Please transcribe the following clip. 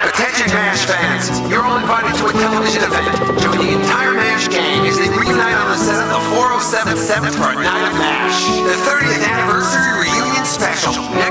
Attention MASH fans, you're all invited to a television event. Join the entire MASH gang as they reunite on the set of the 4077 for a night of MASH. The 30th anniversary reunion special.